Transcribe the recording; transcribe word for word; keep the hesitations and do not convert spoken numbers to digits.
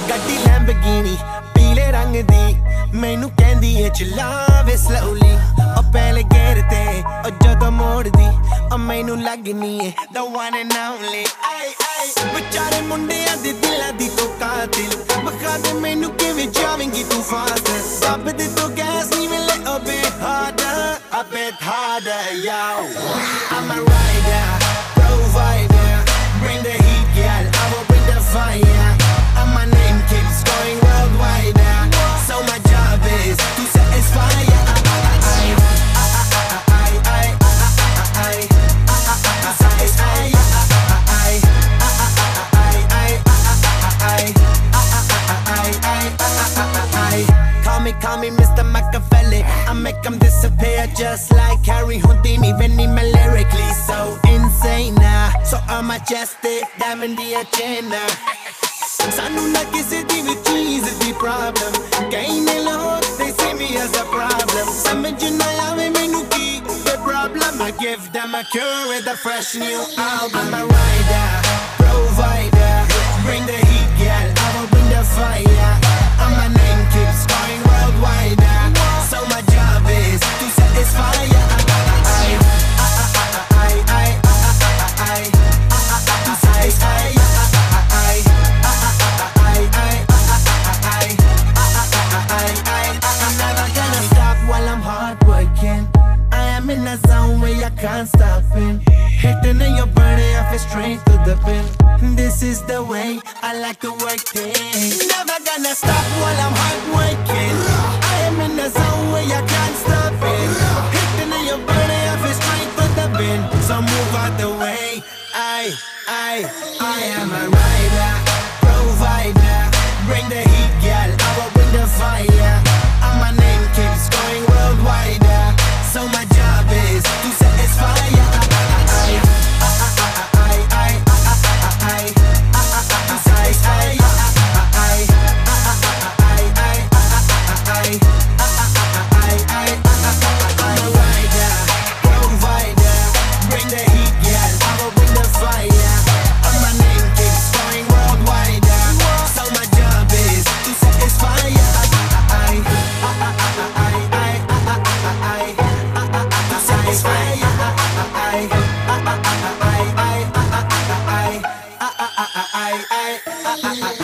ਗੱਡੀ ਲੈਂਬਗੀਨੀ ਪੀਲੇ ਰੰਗ ਦੀ ਮੈਨੂੰ ਕਹਿੰਦੀ ਏ ਚਲਾਵੇ slowly ਉਹ ਪਹਿਲੇ ਗੇਰ ਤੇ ਉਹ ਜਦੋਂ ਮੋੜਦੀ ਉਹ ਮੈਨੂੰ ਲੱਗਨੀ ਏ the one and only ਆਏ ਆਏ ਵਿਚਾਰੇ ਮੁੰਡਿਆਂ ਦੇ ਦਿਲਾਂ ਦੀ ਤੂੰ ਕਾਤਿਲ ਬਖਾ ਦੇ ਮੈਨੂੰ ਕਿਵੇਂ ਜਾਵੇਂਗੀ ਤੂੰ ਫਾਸਟ ਰੱਬ ਦੇ ਤੋਂ ਗੈਸ ਨਹੀਂ ਮਿਲੇ a bit harder a bit harder yo I'm a rider provider bring the heat girl I will bring the fire and my name keeps going worldwide now so my job is to satisfy ya Call me Mister Machiavelli I make them disappear just like Harry Houdini when I'm lyrically so insane now so I'm majestic diamond the agenda Sanu na kisi di vi cheese di problem Kahin lahor they see me as a problem Samajh na aave mainu ki the problem I give them a cure with a fresh new album I'm a rider provider bring the heat girl I will bring the fire and my name keeps going worldwide so my job is to satisfy ya to satisfy ya I'm never gonna stop while I'm hard working I am in a zone where I can't stop in hitting in your body I feel straight to the pin this is the way I like to work things never gonna stop while I'm hard working I am in a zone where I can't stop it hitting in your body I feel straight to the pin so move out the way I, I, I am a rider provider bring the heat girl I will bring the fire and my name keeps going worldwide so my job is to satisfy ya I, I, I, I, I, I, I, I, I, I, I,